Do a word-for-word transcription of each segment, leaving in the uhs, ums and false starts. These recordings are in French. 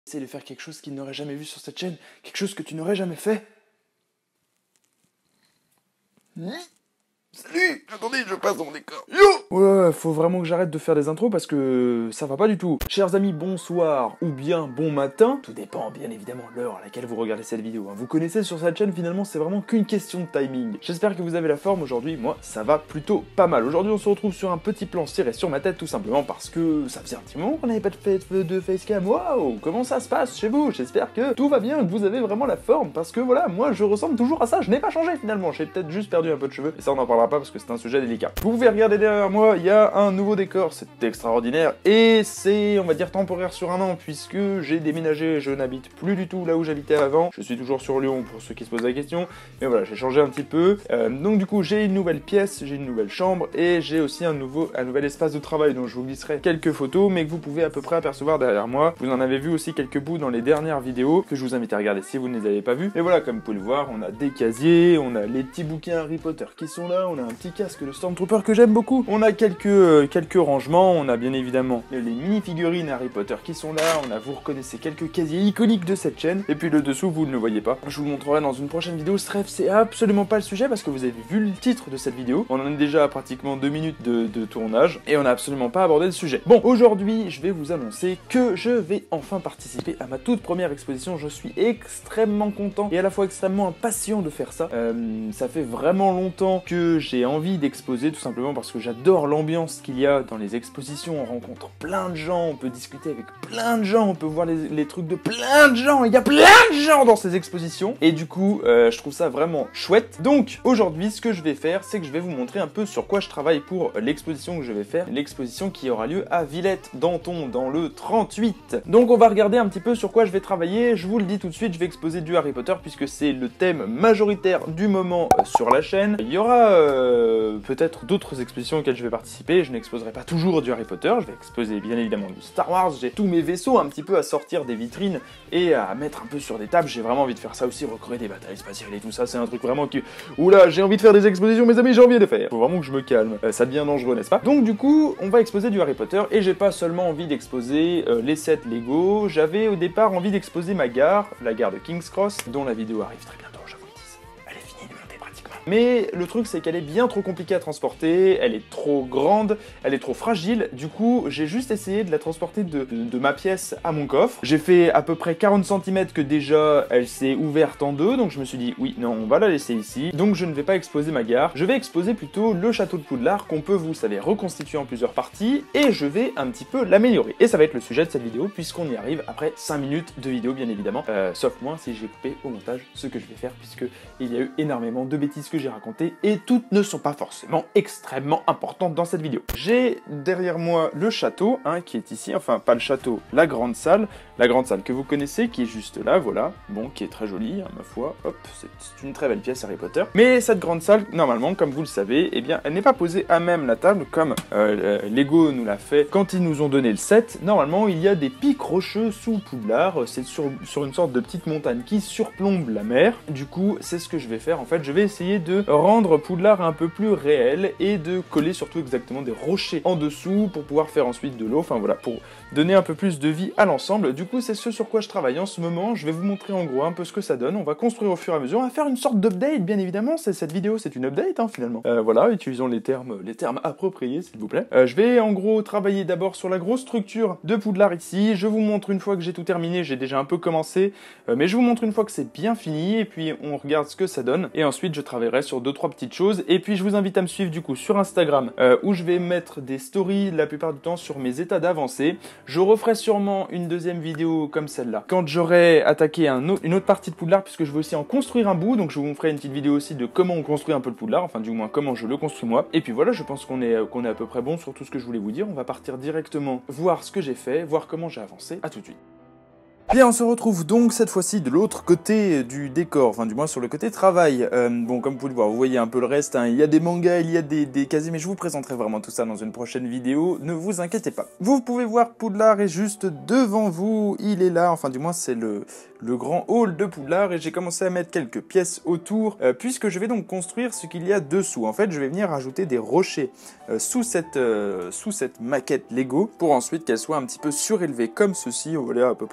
Essaye de faire quelque chose qu'ils n'auraient jamais vu sur cette chaîne, quelque chose que tu n'aurais jamais fait. Salut, attendez, je passe mon décor. Yo! Ouais, faut vraiment que j'arrête de faire des intros parce que ça va pas du tout. Chers amis, bonsoir ou bien bon matin. Tout dépend bien évidemment de l'heure à laquelle vous regardez cette vidéo. Vous connaissez sur cette chaîne, finalement, c'est vraiment qu'une question de timing. J'espère que vous avez la forme aujourd'hui. Moi, ça va plutôt pas mal. Aujourd'hui, on se retrouve sur un petit plan ciré sur ma tête tout simplement parce que ça faisait un petit moment qu'on n'avait pas de, fa de facecam. Waouh, comment ça se passe chez vous? J'espère que tout va bien, que vous avez vraiment la forme parce que voilà, moi, je ressemble toujours à ça. Je n'ai pas changé finalement. J'ai peut-être juste perdu un peu de cheveux. Et ça, on en parlera pas parce que c'est un sujet délicat. Vous pouvez regarder derrière moi, il y a un nouveau décor, c'est extraordinaire et c'est, on va dire, temporaire sur un an puisque j'ai déménagé, je n'habite plus du tout là où j'habitais avant. Je suis toujours sur Lyon pour ceux qui se posent la question, mais voilà, j'ai changé un petit peu. Euh, donc du coup, j'ai une nouvelle pièce, j'ai une nouvelle chambre et j'ai aussi un nouveau, un nouvel espace de travail dont je vous glisserai quelques photos, mais que vous pouvez à peu près apercevoir derrière moi. Vous en avez vu aussi quelques bouts dans les dernières vidéos que je vous invite à regarder si vous ne les avez pas vus. Et voilà, comme vous pouvez le voir, on a des casiers, on a les petits bouquins Harry Potter qui sont là, on a un petit casque de Stormtrooper que j'aime beaucoup. On a quelques, euh, quelques rangements, on a bien évidemment les mini-figurines Harry Potter qui sont là, on a, vous reconnaissez quelques casiers iconiques de cette chaîne, et puis le dessous, vous ne le voyez pas. Je vous le montrerai dans une prochaine vidéo. Bref, c'est absolument pas le sujet parce que vous avez vu le titre de cette vidéo. On en est déjà à pratiquement deux minutes de, de tournage et on n'a absolument pas abordé le sujet. Bon, aujourd'hui, je vais vous annoncer que je vais enfin participer à ma toute première exposition. Je suis extrêmement content et à la fois extrêmement impatient de faire ça. Euh, ça fait vraiment longtemps que j'ai envie d'exposer, tout simplement parce que j'adore l'ambiance qu'il y a dans les expositions. On rencontre plein de gens, on peut discuter avec plein de gens, on peut voir les, les trucs de plein de gens. Il y a plein de gens dans ces expositions et du coup, euh, je trouve ça vraiment chouette. Donc aujourd'hui, ce que je vais faire, c'est que je vais vous montrer un peu sur quoi je travaille pour l'exposition que je vais faire, l'exposition qui aura lieu à Villette-Danton dans le trente-huit. Donc on va regarder un petit peu sur quoi je vais travailler. Je vous le dis tout de suite, je vais exposer du Harry Potter puisque c'est le thème majoritaire du moment euh, sur la chaîne. Il y aura euh, peut-être d'autres expositions auxquelles je vais participer. Je n'exposerai pas toujours du Harry Potter, je vais exposer bien évidemment du Star Wars. J'ai tous mes vaisseaux un petit peu à sortir des vitrines et à mettre un peu sur des tables. J'ai vraiment envie de faire ça aussi, recréer des batailles spatiales et tout ça. C'est un truc vraiment qui... Oula, j'ai envie de faire des expositions, mes amis, j'ai envie de faire. Faut vraiment que je me calme. Euh, ça devient dangereux, n'est-ce pas? Donc du coup, on va exposer du Harry Potter et j'ai pas seulement envie d'exposer euh, les sets Lego. J'avais au départ envie d'exposer ma gare, la gare de King's Cross, dont la vidéo arrive très bientôt, je vous le dis. Elle est finie de monter pratiquement. Mais le truc, c'est qu'elle est bien trop compliquée à transporter, elle est trop grande, elle est trop fragile. Du coup, j'ai juste essayé de la transporter de, de, de ma pièce à mon coffre. J'ai fait à peu près quarante centimètres que déjà elle s'est ouverte en deux, donc je me suis dit oui, non, on va la laisser ici. Donc je ne vais pas exposer ma gare, je vais exposer plutôt le château de Poudlard qu'on peut, vous savez, reconstituer en plusieurs parties et je vais un petit peu l'améliorer. Et ça va être le sujet de cette vidéo puisqu'on y arrive après cinq minutes de vidéo, bien évidemment. Euh, sauf moi si j'ai coupé au montage ce que je vais faire puisque il y a eu énormément de bêtises que j'ai racontées et toutes ne sont pas forcément extrêmement importantes dans cette vidéo. J'ai derrière moi le château, hein, qui est ici, enfin pas le château, la grande salle, la grande salle que vous connaissez, qui est juste là, voilà, bon, qui est très jolie, hein, ma foi, hop, c'est une très belle pièce Harry Potter. Mais cette grande salle, normalement, comme vous le savez, eh bien, elle n'est pas posée à même la table, comme euh, Lego nous l'a fait quand ils nous ont donné le set. Normalement, il y a des pics rocheux sous Poudlard, c'est sur, sur une sorte de petite montagne qui surplombe la mer. Du coup, c'est ce que je vais faire, en fait, je vais essayer de rendre Poudlard un peu plus réel et de coller surtout exactement des rochers en dessous pour pouvoir faire ensuite de l'eau, enfin voilà, pour donner un peu plus de vie à l'ensemble. Du coup, c'est ce sur quoi je travaille en ce moment. Je vais vous montrer en gros un peu ce que ça donne. On va construire au fur et à mesure. On va faire une sorte d'update, bien évidemment. Cette vidéo, c'est une update, hein, finalement. Euh, voilà, utilisons les termes, les termes appropriés, s'il vous plaît. Euh, je vais en gros travailler d'abord sur la grosse structure de Poudlard ici. Je vous montre une fois que j'ai tout terminé. J'ai déjà un peu commencé, euh, mais je vous montre une fois que c'est bien fini. Et puis, on regarde ce que ça donne. Et ensuite, je travaillerai sur deux, trois petites choses. Et puis, je vous invite à me suivre du coup sur Instagram, euh, où je vais mettre des stories la plupart du temps sur mes états d'avancée. Je referai sûrement une deuxième vidéo comme celle-là quand j'aurai attaqué un autre, une autre partie de Poudlard, puisque je veux aussi en construire un bout, donc je vous ferai une petite vidéo aussi de comment on construit un peu le Poudlard, enfin du moins comment je le construis moi. Et puis voilà, je pense qu'on est, qu'on est à peu près bon sur tout ce que je voulais vous dire. On va partir directement voir ce que j'ai fait, voir comment j'ai avancé. À tout de suite. Bien, on se retrouve donc cette fois-ci de l'autre côté du décor, enfin du moins sur le côté travail. Euh, bon, comme vous pouvez le voir, vous voyez un peu le reste, hein. Il y a des mangas, il y a des, des casiers, mais je vous présenterai vraiment tout ça dans une prochaine vidéo, ne vous inquiétez pas. Vous pouvez voir Poudlard est juste devant vous, il est là, enfin du moins c'est le, le grand hall de Poudlard, et j'ai commencé à mettre quelques pièces autour, euh, puisque je vais donc construire ce qu'il y a dessous. En fait, je vais venir rajouter des rochers euh, sous, cette, euh, sous cette maquette Lego, pour ensuite qu'elle soit un petit peu surélevée comme ceci. Voilà à peu près cette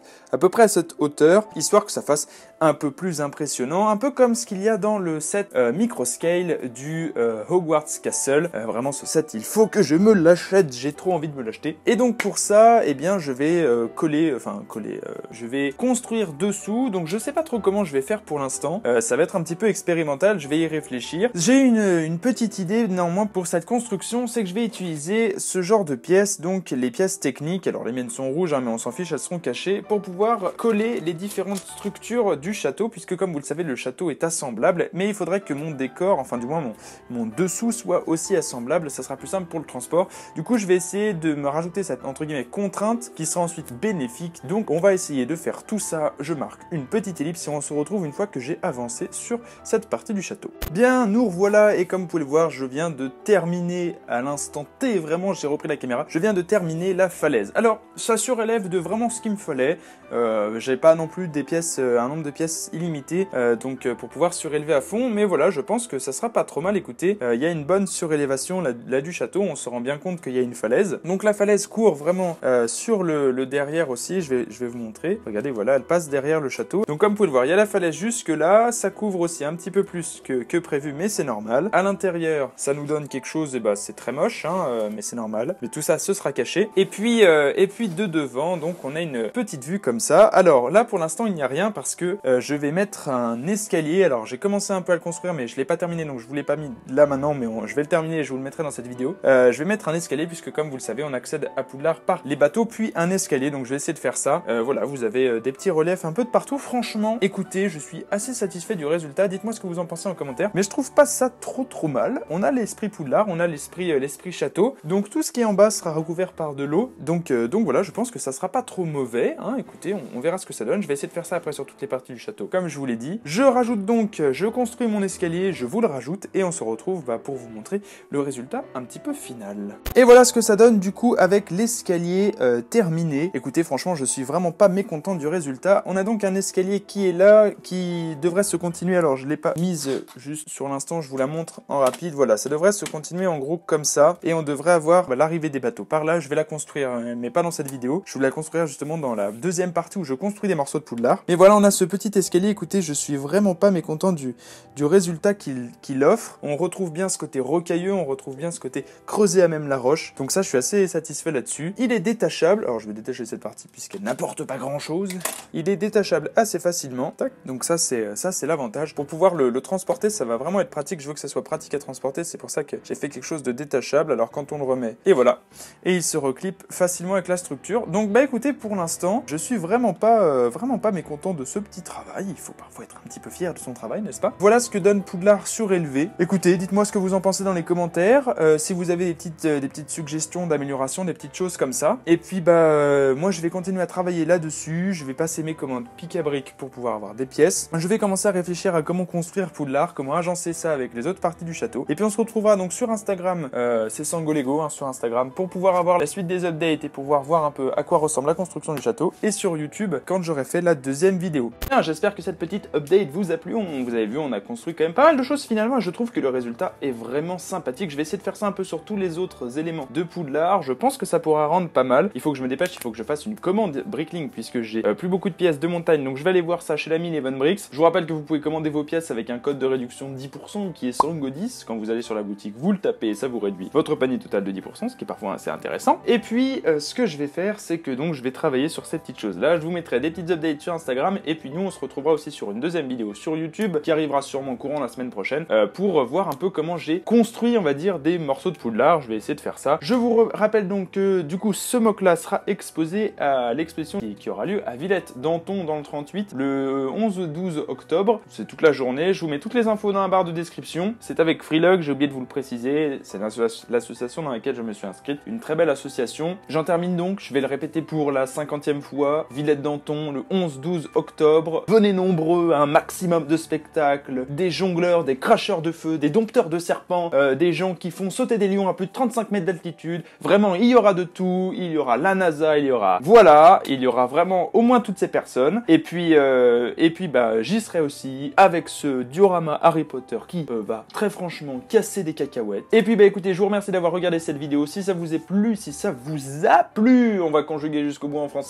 à peu près à cette hauteur, histoire que ça fasse un peu plus impressionnant, un peu comme ce qu'il y a dans le set euh, microscale du euh, Hogwarts Castle. Euh, vraiment ce set, il faut que je me l'achète, j'ai trop envie de me l'acheter. Et donc pour ça, eh bien je vais euh, coller, enfin coller, euh, je vais construire dessous, donc je sais pas trop comment je vais faire pour l'instant, euh, ça va être un petit peu expérimental, je vais y réfléchir. J'ai une, une petite idée néanmoins pour cette construction, c'est que je vais utiliser ce genre de pièces, donc les pièces techniques, alors les miennes sont rouges, hein, mais on s'en fiche, elles seront cachées, pour pouvoir coller les différentes structures du château, puisque comme vous le savez, le château est assemblable, mais il faudrait que mon décor, enfin du moins mon, mon dessous soit aussi assemblable, ça sera plus simple pour le transport. Du coup, je vais essayer de me rajouter cette, entre guillemets, contrainte, qui sera ensuite bénéfique, donc on va essayer de faire tout ça, je marque une petite ellipse et on se retrouve une fois que j'ai avancé sur cette partie du château. Bien, nous revoilà, et comme vous pouvez le voir, je viens de terminer à l'instant T, vraiment, j'ai repris la caméra, je viens de terminer la falaise. Alors, ça surélève de vraiment ce qu'il me fallait, euh, j'ai pas non plus des pièces, euh, un nombre de pièces illimité, euh, donc euh, pour pouvoir surélever à fond, mais voilà, je pense que ça sera pas trop mal. Écoutez, il euh, y a une bonne surélévation là, là du château, on se rend bien compte qu'il y a une falaise, donc la falaise court vraiment euh, sur le, le derrière aussi, je vais, je vais vous montrer, regardez, voilà, elle passe derrière le château, donc comme vous pouvez le voir, il y a la falaise jusque là, ça couvre aussi un petit peu plus que, que prévu, mais c'est normal. À l'intérieur, ça nous donne quelque chose, et bah c'est très moche, hein, euh, mais c'est normal, mais tout ça, ce sera caché, et puis, euh, et puis de devant, donc on a une petite vue comme ça. Alors là, pour l'instant, il n'y a rien, parce que euh, je vais mettre un escalier. Alors j'ai commencé un peu à le construire, mais je l'ai pas terminé, donc je vous l'ai pas mis là maintenant, mais on, je vais le terminer et je vous le mettrai dans cette vidéo. Euh, je vais mettre un escalier, puisque comme vous le savez, on accède à Poudlard par les bateaux, puis un escalier, donc je vais essayer de faire ça. Euh, voilà, vous avez euh, des petits reliefs un peu de partout. Franchement, écoutez, je suis assez satisfait du résultat. Dites-moi ce que vous en pensez en commentaire, mais je trouve pas ça trop trop mal. On a l'esprit Poudlard, on a l'esprit euh, l'esprit château, donc tout ce qui est en bas sera recouvert par de l'eau, donc, euh, donc voilà, je pense que ça sera pas trop mauvais, hein. Écoutez, on, on verra ce que ça donne. Je vais essayer de faire ça après sur toutes les parties du château, comme je vous l'ai dit. Je rajoute donc, je construis mon escalier, je vous le rajoute, et on se retrouve bah, pour vous montrer le résultat un petit peu final. Et voilà ce que ça donne du coup avec l'escalier euh, terminé. Écoutez, franchement, je suis vraiment pas mécontent du résultat. On a donc un escalier qui est là, qui devrait se continuer. Alors, je l'ai pas mise juste sur l'instant, je vous la montre en rapide. Voilà, ça devrait se continuer en gros comme ça, et on devrait avoir bah, l'arrivée des bateaux par là. Je vais la construire, mais pas dans cette vidéo. Je vais la construire justement dans la deuxième partie où je construis des morceaux de Poudlard. Et voilà, on a ce petit escalier. Écoutez, je suis vraiment pas mécontent du, du résultat qu'il qu'il offre. On retrouve bien ce côté rocailleux, on retrouve bien ce côté creusé à même la roche. Donc ça, je suis assez satisfait là-dessus. Il est détachable. Alors, je vais détacher cette partie puisqu'elle n'apporte pas grand-chose. Il est détachable assez facilement. Tac. Donc ça, c'est ça, c'est l'avantage. Pour pouvoir le, le transporter, ça va vraiment être pratique. Je veux que ça soit pratique à transporter. C'est pour ça que j'ai fait quelque chose de détachable. Alors, quand on le remet, et voilà. Et il se reclipe facilement avec la structure. Donc, bah écoutez, pour l'instant, je suis vraiment pas, euh, vraiment pas mécontent de ce petit travail. Il faut parfois être un petit peu fier de son travail, n'est-ce pas? Voilà ce que donne Poudlard surélevé. Écoutez, dites-moi ce que vous en pensez dans les commentaires. Euh, si vous avez des petites, euh, des petites suggestions d'amélioration, des petites choses comme ça. Et puis, bah, euh, moi, je vais continuer à travailler là-dessus. Je vais passer mes commandes pic à brique pour pouvoir avoir des pièces. Je vais commencer à réfléchir à comment construire Poudlard, comment agencer ça avec les autres parties du château. Et puis, on se retrouvera donc sur Instagram, euh, c'est Sangolego, hein, sur Instagram, pour pouvoir avoir la suite des updates et pouvoir voir un peu à quoi ressemble la construction du château. Et sur YouTube, quand j'aurai fait la deuxième vidéo. Bien, j'espère que cette petite update vous a plu. On, vous avez vu, on a construit quand même pas mal de choses finalement, et je trouve que le résultat est vraiment sympathique. Je vais essayer de faire ça un peu sur tous les autres éléments de Poudlard. Je pense que ça pourra rendre pas mal. Il faut que je me dépêche, il faut que je fasse une commande Bricklink, puisque j'ai euh, plus beaucoup de pièces de montagne, donc je vais aller voir ça chez l'ami Eleven Bricks. Je vous rappelle que vous pouvez commander vos pièces avec un code de réduction de dix pour cent qui est Sango dix. Quand vous allez sur la boutique, vous le tapez et ça vous réduit votre panier total de dix pour cent, ce qui est parfois assez intéressant. Et puis, euh, ce que je vais faire, c'est que donc je vais travailler sur ces petites choses là. Je vous mettrai des petites updates sur Instagram, et puis nous on se retrouvera aussi sur une deuxième vidéo sur YouTube qui arrivera sûrement courant la semaine prochaine euh, pour voir un peu comment j'ai construit, on va dire, des morceaux de Poudlard. Je vais essayer de faire ça. Je vous rappelle donc que du coup ce mock là sera exposé à l'exposition qui, qui aura lieu à Villette Danton dans le trente-huit le onze douze octobre. C'est toute la journée. Je vous mets toutes les infos dans la barre de description. C'est avec Freelog, j'ai oublié de vous le préciser. C'est l'association dans laquelle je me suis inscrite. Une très belle association. J'en termine donc, je vais le répéter pour la cinquantième fois. Villette Danton le onze douze octobre. Venez nombreux, un maximum de spectacles, des jongleurs, des cracheurs de feu, des dompteurs de serpents, euh, des gens qui font sauter des lions à plus de trente-cinq mètres d'altitude. Vraiment, il y aura de tout. Il y aura la NASA, il y aura... Voilà, il y aura vraiment au moins toutes ces personnes. Et puis, euh, et puis bah, j'y serai aussi avec ce diorama Harry Potter qui euh, va très franchement casser des cacahuètes. Et puis, bah écoutez, je vous remercie d'avoir regardé cette vidéo. Si ça vous a plu, si ça vous a plu, on va conjuguer jusqu'au bout en français. N'hésitez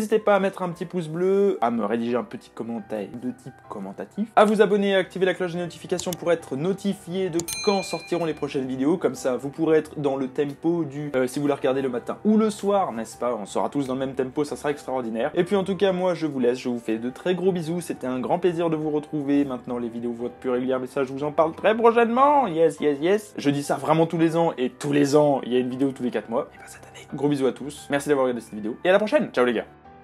N'hésitez pas à mettre un petit pouce bleu, à me rédiger un petit commentaire de type commentatif, à vous abonner et à activer la cloche de notification pour être notifié de quand sortiront les prochaines vidéos. Comme ça, vous pourrez être dans le tempo du euh, si vous la regardez le matin ou le soir, n'est-ce pas? On sera tous dans le même tempo, ça sera extraordinaire. Et puis en tout cas, moi je vous laisse, je vous fais de très gros bisous. C'était un grand plaisir de vous retrouver. Maintenant, les vidéos vont être plus régulières, mais ça, je vous en parle très prochainement. Yes, yes, yes. Je dis ça vraiment tous les ans, et tous les ans, il y a une vidéo tous les quatre mois. Et ben cette année. Gros bisous à tous. Merci d'avoir regardé cette vidéo. Et à la prochaine. Ciao les gars.